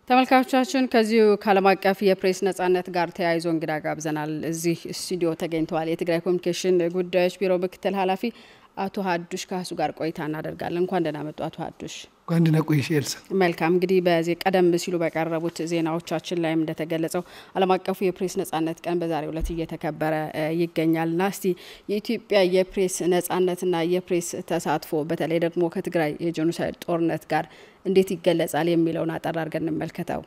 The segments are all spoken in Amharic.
ተመልካቾቻችን ከዚሁ ከዓለም አቀፍ የፕሬስ ነጻነት ጋር ተያይዞ እንግዳ ጋብዘናል። እዚህ ስቱዲዮ ተገኝተዋል። የትግራይ ኮሙኒኬሽን ጉዳዮች ቢሮ ምክትል ኃላፊ አቶ ሀዱሽ ካሱ ጋር ቆይታ እናደርጋለን። እንኳን ደህና መጡ አቶ ሀዱሽ። እንኳን ደህና ቆይሽ ኤልሳ። መልካም እንግዲህ በዚህ ቀደም ሲሉ በቀረቡት ዜናዎቻችን ላይም እንደተገለጸው ዓለም አቀፉ የፕሬስ ነጻነት ቀን በዛሬው ዕለት እየተከበረ ይገኛልና እስቲ የኢትዮጵያ የፕሬስ ነጻነትና የፕሬስ ተሳትፎ በተለይ ደግሞ ከትግራይ የጄኖሳይድ ጦርነት ጋር እንዴት ይገለጻል የሚለውን አጠር አድርገን እንመልከተው።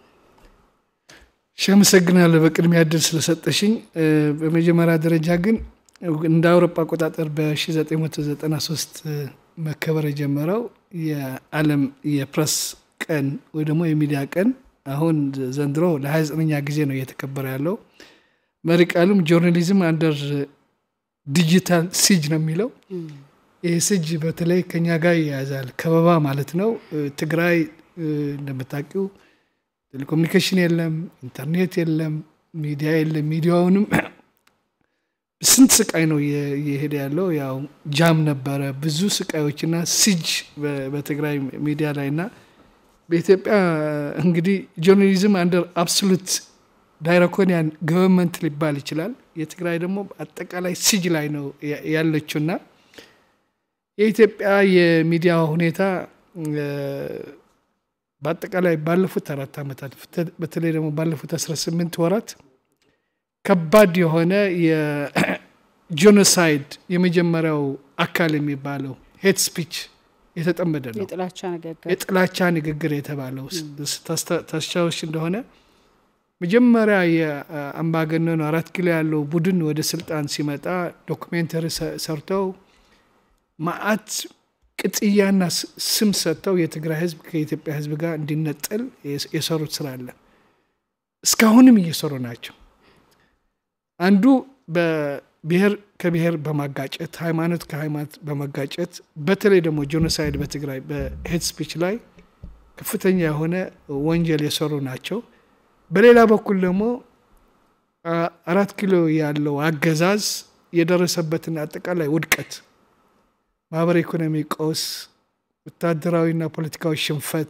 ሸምሰግናለሁ በቅድሚያ እድል ስለሰጠሽኝ። በመጀመሪያ ደረጃ ግን እንደ አውሮፓ አቆጣጠር በ1993 መከበር የጀመረው የዓለም የፕሬስ ቀን ወይ ደግሞ የሚዲያ ቀን አሁን ዘንድሮ ለ29ኛ ጊዜ ነው እየተከበረ ያለው። መሪ ቃሉም ጆርናሊዝም አንደር ዲጂታል ሲጅ ነው የሚለው። ይህ ሲጅ በተለይ ከኛ ጋር ያያዛል ከበባ ማለት ነው። ትግራይ እንደምታውቁ ቴሌኮሙኒኬሽን የለም፣ ኢንተርኔት የለም፣ ሚዲያ የለም። ሚዲያውንም ስንት ስቃይ ነው እየሄደ ያለው። ያው ጃም ነበረ ብዙ ስቃዮችና ሲጅ በትግራይ ሚዲያ ላይና በኢትዮጵያ እንግዲህ ጆርናሊዝም አንደር አብሶሉት ዳይራኮኒያን ገቨርንመንት ሊባል ይችላል። የትግራይ ደግሞ አጠቃላይ ሲጅ ላይ ነው ያለችውና የኢትዮጵያ የሚዲያ ሁኔታ በአጠቃላይ ባለፉት 4 አመታት በተለይ ደግሞ ባለፉት 18 ወራት ከባድ የሆነ የጄኖሳይድ የመጀመሪያው አካል የሚባለው ሄት ስፒች የተጠመደ ነው። የጥላቻ ንግግር የተባለው ታስታውሽ እንደሆነ መጀመሪያ የአምባገነኑ 4 ኪሎ ያለው ቡድን ወደ ስልጣን ሲመጣ ዶክመንተሪ ሰርተው ማአት ቅጥያና ስም ሰጥተው የትግራይ ህዝብ ከኢትዮጵያ ህዝብ ጋር እንዲነጠል የሰሩት ስራ አለ። እስካሁንም እየሰሩ ናቸው። አንዱ በብሔር ከብሔር በማጋጨት ሃይማኖት ከሃይማኖት በማጋጨት በተለይ ደግሞ ጄኖሳይድ በትግራይ በሄት ስፒች ላይ ከፍተኛ የሆነ ወንጀል የሰሩ ናቸው። በሌላ በኩል ደግሞ 4 ኪሎ ያለው አገዛዝ የደረሰበትን አጠቃላይ ውድቀት ማህበራዊ ኢኮኖሚ ቀውስ ወታደራዊና ፖለቲካዊ ሽንፈት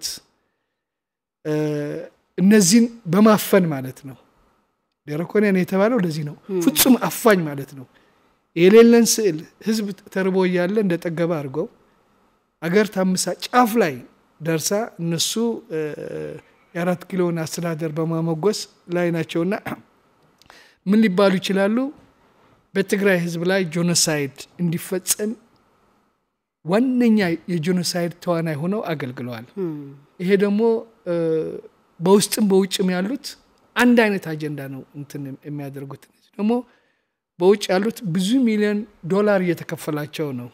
እነዚህን በማፈን ማለት ነው። ዳይራኮኒያን የተባለው ለዚህ ነው። ፍጹም አፋኝ ማለት ነው። የሌለን ስዕል ህዝብ ተርቦ ያለ እንደጠገበ አድርገው አገር ታምሳ ጫፍ ላይ ደርሳ እነሱ የ4 ኪሎን አስተዳደር በማመጎስ ላይ ናቸውና ምን ሊባሉ ይችላሉ? በትግራይ ህዝብ ላይ ጄኖሳይድ እንዲፈጸም ዋነኛ የጄኖሳይድ ተዋናይ ሆነው አገልግለዋል። ይሄ ደግሞ በውስጥም በውጭም ያሉት አንድ አይነት አጀንዳ ነው እንትን የሚያደርጉት። ደግሞ በውጭ ያሉት ብዙ ሚሊዮን ዶላር እየተከፈላቸው ነው።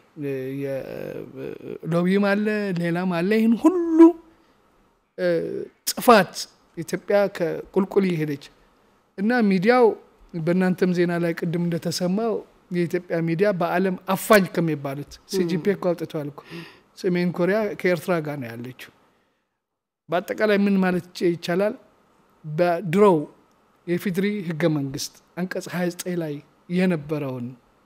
ሎቢም አለ ሌላም አለ። ይሄን ሁሉ ጥፋት ኢትዮጵያ ከቁልቁል ይሄደች እና ሚዲያው በእናንተም ዜና ላይ ቅድም እንደተሰማው የኢትዮጵያ ሚዲያ በአለም አፋኝ ከሚባሉት ሲጂፒ አውጥቷል እኮ ሰሜን ኮሪያ ከኤርትራ ጋር ነው ያለችው። በአጠቃላይ ምን ማለት ይቻላል? በድሮው የፌድሪ ህገ መንግስት አንቀጽ 29 ላይ የነበረውን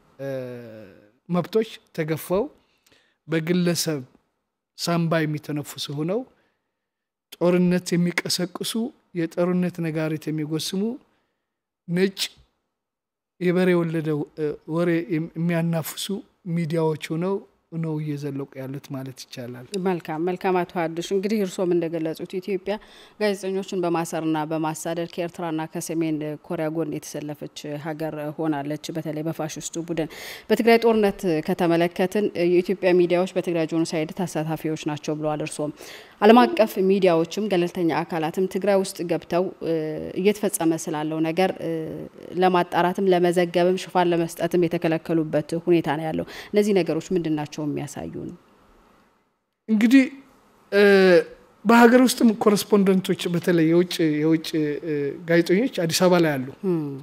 መብቶች ተገፈው በግለሰብ ሳምባ የሚተነፍሱ ሆነው ጦርነት የሚቀሰቅሱ የጦርነት ነጋሪት የሚጎስሙ ነጭ የበሬ ወለደው ወሬ የሚያናፍሱ ሚዲያዎች ነው እየዘለቁ ያሉት ማለት ይቻላል። መልካም አቶ ሀዱሽ እንግዲህ እርሶም እንደገለጹት ኢትዮጵያ ጋዜጠኞችን በማሰርና በማሳደድ ከኤርትራና ከሰሜን ኮሪያ ጎን የተሰለፈች ሀገር ሆናለች። በተለይ በፋሽስቱ ቡድን በትግራይ ጦርነት ከተመለከትን የኢትዮጵያ ሚዲያዎች በትግራይ ጄኖሳይድ ተሳታፊዎች ናቸው ብለዋል። እርሶም ዓለም አቀፍ ሚዲያዎችም ገለልተኛ አካላትም ትግራይ ውስጥ ገብተው እየተፈጸመ ስላለው ነገር ለማጣራትም ለመዘገብም ሽፋን ለመስጠትም የተከለከሉበት ሁኔታ ነው ያለው። እነዚህ ነገሮች ምንድናቸው የሚያሳዩን? እንግዲህ በሀገር ውስጥም ኮረስፖንደንቶች በተለይ የውጭ ጋዜጠኞች አዲስ አበባ ላይ አሉ።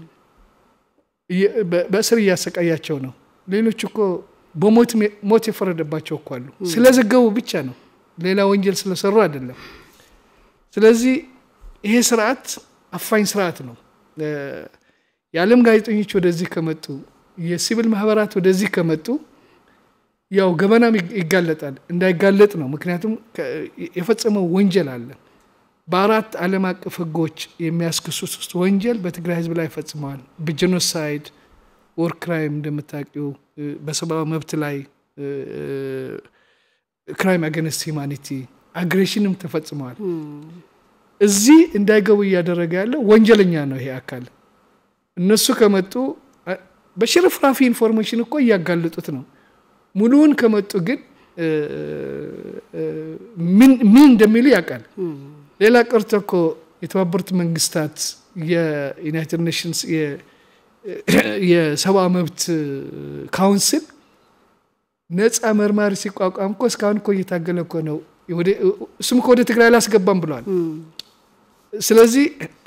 በእስር እያሰቃያቸው ነው። ሌሎች እኮ በሞት የፈረደባቸው እኮ አሉ። ስለዘገቡ ብቻ ነው፣ ሌላ ወንጀል ስለሰሩ አይደለም። ስለዚህ ይሄ ስርዓት አፋኝ ስርዓት ነው። የዓለም ጋዜጠኞች ወደዚህ ከመጡ የሲቪል ማህበራት ወደዚህ ከመጡ ያው ገበናም ይጋለጣል እንዳይጋለጥ ነው። ምክንያቱም የፈጸመው ወንጀል አለ። በአራት ዓለም አቀፍ ህጎች የሚያስከስሱት ውስጥ ወንጀል በትግራይ ህዝብ ላይ ፈጽመዋል። በጄኖሳይድ ወር ክራይም እንደምታውቁ በሰብአዊ መብት ላይ ክራይም አገንስት ሂዩማኒቲ አግሬሽንም ተፈጽመዋል። እዚህ እንዳይገቡ እያደረገ ያለው ወንጀለኛ ነው ይሄ አካል። እነሱ ከመጡ በሽርፍራፊ ኢንፎርሜሽን እኮ እያጋለጡት ነው። ሙሉውን ከመጡ ግን ምን እንደሚሉ ያውቃል። ሌላ ቀርቶ እኮ የተባበሩት መንግስታት የዩናይትድ ኔሽንስ የሰብአዊ መብት ካውንስል ነፃ መርማሪ ሲቋቋም እኮ እስካሁን እኮ እየታገለ እኮ ነው። እሱም እኮ ወደ ትግራይ አላስገባም ብሏል። ስለዚህ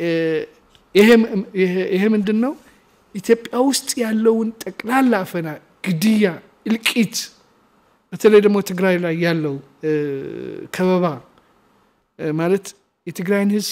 ይሄ ምንድነው ኢትዮጵያ ውስጥ ያለውን ጠቅላላ አፈና፣ ግድያ፣ እልቂት በተለይ ደግሞ ትግራይ ላይ ያለው ከበባ ማለት የትግራይን ህዝብ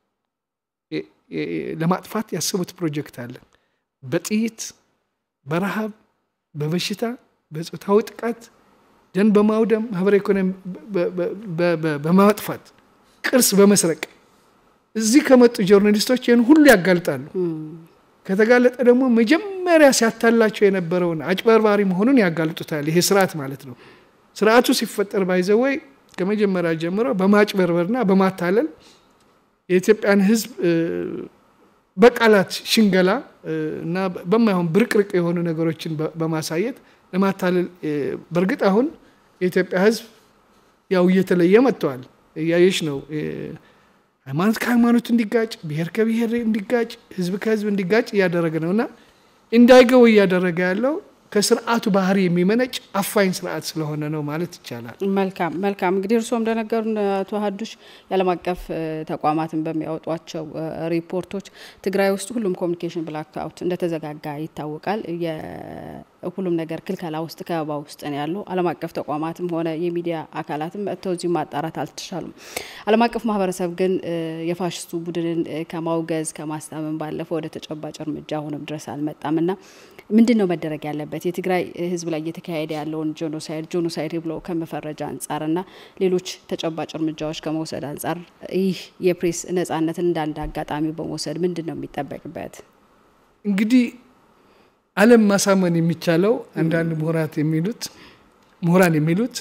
ለማጥፋት ያሰቡት ፕሮጀክት አለ። በጥይት፣ በረሃብ፣ በበሽታ፣ በጾታዊ ጥቃት፣ ደን በማውደም ማህበራዊ ኢኮኖሚ በማጥፋት ቅርስ በመስረቅ እዚህ ከመጡ ጆርናሊስቶች ይሄን ሁሉ ያጋልጣሉ። ከተጋለጠ ደግሞ መጀመሪያ ሲያታላቸው የነበረውን አጭበርባሪ መሆኑን ያጋልጡታል። ይሄ ስርዓት ማለት ነው። ስርዓቱ ሲፈጠር ባይዘወይ ከመጀመሪያ ጀምሮ በማጭበርበርና በማታለል የኢትዮጵያን ህዝብ በቃላት ሽንገላ እና በማይሆን ብርቅርቅ የሆኑ ነገሮችን በማሳየት ለማታለል በርግጥ አሁን የኢትዮጵያ ህዝብ ያው እየተለየ መጥቷል። ያየሽ ነው ሃይማኖት ከሃይማኖት እንዲጋጭ፣ ብሔር ከብሔር እንዲጋጭ፣ ህዝብ ከህዝብ እንዲጋጭ እያደረገ ነውና እንዳይገው እያደረገ ያለው ከስርዓቱ ባህሪ የሚመነጭ አፋኝ ስርዓት ስለሆነ ነው ማለት ይቻላል። መልካም እንግዲህ እርሶም እንደነገሩን አቶ ሀዱሽ ያለም አቀፍ ተቋማትን በሚያወጧቸው ሪፖርቶች ትግራይ ውስጥ ሁሉም ኮሙኒኬሽን ብላክ አውት እንደተዘጋጋ ይታወቃል። ሁሉም ነገር ክልከላ ውስጥ ከበባ ውስጥ ነው ያለው። ዓለም አቀፍ ተቋማትም ሆነ የሚዲያ አካላትም ተውዚ ማጣራት አልተቻሉም። ዓለም አቀፍ ማህበረሰብ ግን የፋሽስቱ ቡድንን ከማውገዝ ከማስታመን ባለፈው ወደ ተጨባጭ እርምጃ ሆነም ድረስ አልመጣምና ምንድነው መደረግ ያለበት? የትግራይ ህዝብ ላይ እየተካሄደ ያለውን ጄኖሳይድ ብሎ ከመፈረጃ አንፃርና ሌሎች ተጨባጭ እርምጃዎች ከመውሰድ አንፃር ይህ የፕሬስ ነጻነትን እንዳንድ አጋጣሚ በመውሰድ ምንድነው የሚጠበቅበት? እንግዲህ ዓለም ማሳመን የሚቻለው አንዳንድ ምሁራን የሚሉት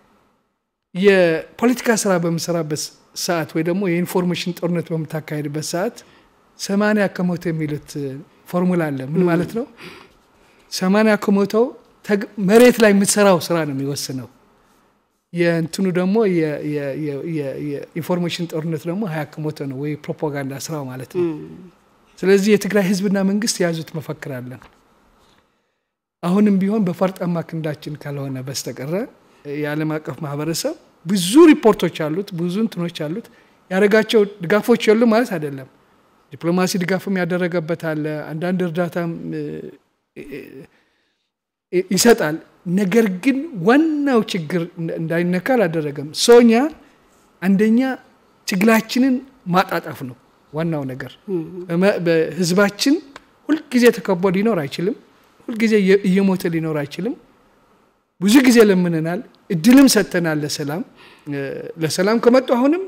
የፖለቲካ ስራ በመሰራበት ሰዓት ወይ ደግሞ የኢንፎርሜሽን ጦርነት በመታካሄድበት ሰዓት 80 ከመቶ የሚሉት ፎርሙላ አለ። ምን ማለት ነው? 80 ከመቶ መሬት ላይ የምትሰራው ስራ ነው የሚወስነው። የእንትኑ ደግሞ የኢንፎርሜሽን ጦርነት ደግሞ 20 ከመቶ ነው ወይ ፕሮፓጋንዳ ስራው ማለት ነው። ስለዚህ የትግራይ ህዝብና መንግስት ያዙት መፈክር አለ። አሁንም ቢሆን በፈርጣማ ክንዳችን ካልሆነ በስተቀር የዓለም አቀፍ ማህበረሰብ ብዙ ሪፖርቶች አሉት፣ ብዙ እንትኖች አሉት። ያረጋቸው ድጋፎች የሉ ማለት አይደለም። ዲፕሎማሲ ድጋፍም ያደረገበት አለ፣ አንዳንድ እርዳታም ይሰጣል። ነገር ግን ዋናው ችግር እንዳይነካ አላደረገም። ሶኛ አንደኛ ትግላችንን ማጣጣፍ ነው ዋናው ነገር። በህዝባችን ሁሉ ጊዜ ተከቦ ሊኖር አይችልም። ሁሉ ጊዜ እየሞተ ሊኖር አይችልም። ብዙ ጊዜ ለምንናል፣ እድልም ሰጥተናል ለሰላም ከመጡ አሁንም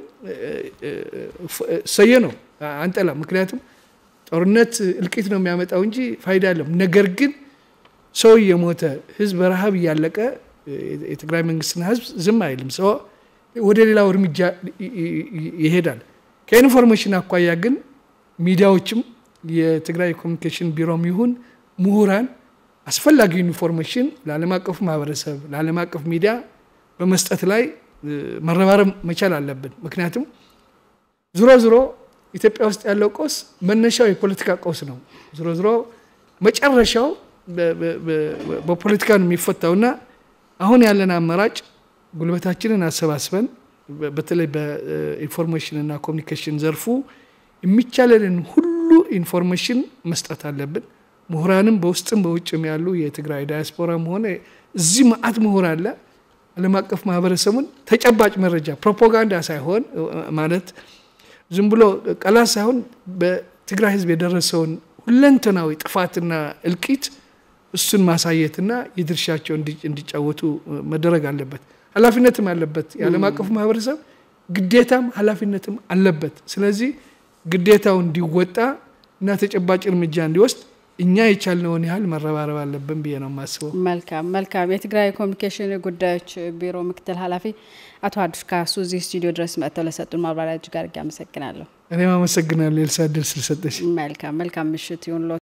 ሰየ ነው አንጠላ። ምክንያቱም ጦርነት እልቂት ነው የሚያመጣው እንጂ ፋይዳ የለም። ነገር ግን ሰው እየሞተ ህዝብ በረሃብ እያለቀ የትግራይ መንግስትና ህዝብ ዝም አይልም። ሰው ወደ ሌላው እርምጃ ይሄዳል። ከኢንፎርሜሽን አኳያ ግን ሚዲያዎችም የትግራይ ኮሙኒኬሽን ቢሮም ይሁን ምሁራን አስፈላጊ ኢንፎርሜሽን ለዓለም አቀፍ ማህበረሰብ ለዓለም አቀፍ ሚዲያ በመስጠት ላይ መረባረብ መቻል አለብን። ምክንያቱም ዝሮ ኢትዮጵያ ውስጥ ያለው ቀውስ መነሻው የፖለቲካ ቀውስ ነው። ዝሮ መጨረሻው በፖለቲካ ነው የሚፈታውና አሁን ያለን አማራጭ ጉልበታችንን አሰባስበን በተለይ በኢንፎርሜሽን እና ኮሙኒኬሽን ዘርፉ የሚቻለንን ሁሉ ኢንፎርሜሽን መስጠት አለብን። ምሁራንም በውስጥም በውጭም ያሉ የትግራይ ዳያስፖራም ሆነ እዚህ ማአት ምሁር አለ። ዓለም አቀፍ ማህበረሰቡን ተጨባጭ መረጃ ፕሮፓጋንዳ ሳይሆን ማለት ዝም ብሎ ቃላት ሳይሆን በትግራይ ህዝብ የደረሰውን ሁለንተናዊ ጥፋትና እልቂት እሱን ማሳየትና የድርሻቸው እንዲጫወቱ መደረግ አለበት። ኃላፊነትም አለበት የዓለም አቀፍ ማህበረሰብ ግዴታም ኃላፊነትም አለበት ስለዚህ ግዴታው እንዲወጣ እና ተጨባጭ እርምጃ እንዲወስድ እኛ የቻልነውን ያህል መረባረብ አለብን ብዬ ነው ማስበው መልካም የትግራይ ኮሙኒኬሽን ጉዳዮች ቢሮ ምክትል ኃላፊ አቶ ሀዱሽ ካሱ እዚህ ስቱዲዮ ድረስ መጥተው ለሰጡን ማብራሪያ እጅግ አድርጌ አመሰግናለሁ እኔም አመሰግናለሁ ኤልሳ ድል ስለሰጠሽ መልካም ምሽት ይሁን